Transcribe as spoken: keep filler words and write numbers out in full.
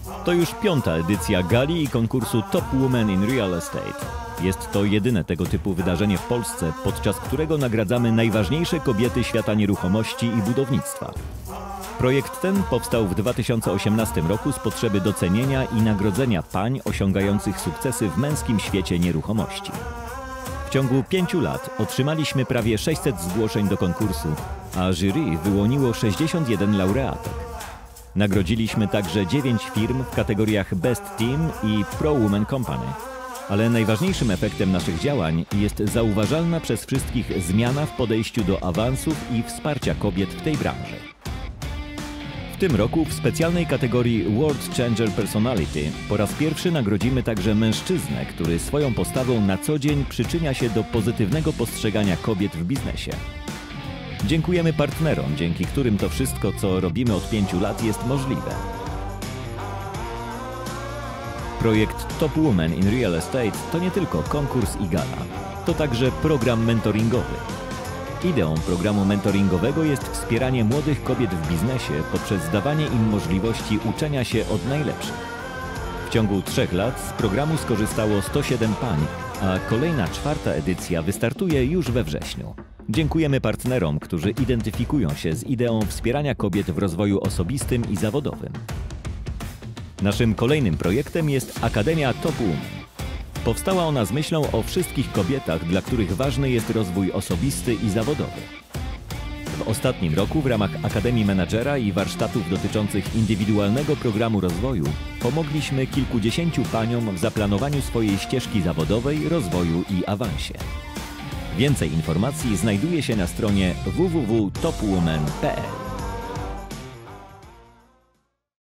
To już piąta edycja gali i konkursu Top Women in Real Estate. Jest to jedyne tego typu wydarzenie w Polsce, podczas którego nagradzamy najważniejsze kobiety świata nieruchomości i budownictwa. Projekt ten powstał w dwa tysiące osiemnastym roku z potrzeby docenienia i nagrodzenia pań osiągających sukcesy w męskim świecie nieruchomości. W ciągu pięciu lat otrzymaliśmy prawie sześćset zgłoszeń do konkursu, a jury wyłoniło sześćdziesiąt jeden laureatek. Nagrodziliśmy także dziewięć firm w kategoriach Best Team i Pro Women Company. Ale najważniejszym efektem naszych działań jest zauważalna przez wszystkich zmiana w podejściu do awansów i wsparcia kobiet w tej branży. W tym roku w specjalnej kategorii World Changer Personality po raz pierwszy nagrodzimy także mężczyznę, który swoją postawą na co dzień przyczynia się do pozytywnego postrzegania kobiet w biznesie. Dziękujemy partnerom, dzięki którym to wszystko, co robimy od pięciu lat, jest możliwe. Projekt Top Women in Real Estate to nie tylko konkurs i gala, to także program mentoringowy. Ideą programu mentoringowego jest wspieranie młodych kobiet w biznesie poprzez dawanie im możliwości uczenia się od najlepszych. W ciągu trzech lat z programu skorzystało sto siedem pań, a kolejna czwarta edycja wystartuje już we wrześniu. Dziękujemy partnerom, którzy identyfikują się z ideą wspierania kobiet w rozwoju osobistym i zawodowym. Naszym kolejnym projektem jest Akademia Top Women. Powstała ona z myślą o wszystkich kobietach, dla których ważny jest rozwój osobisty i zawodowy. W ostatnim roku w ramach Akademii Menadżera i warsztatów dotyczących indywidualnego programu rozwoju pomogliśmy kilkudziesięciu paniom w zaplanowaniu swojej ścieżki zawodowej, rozwoju i awansie. Więcej informacji znajduje się na stronie w w w kropka top women kropka p l.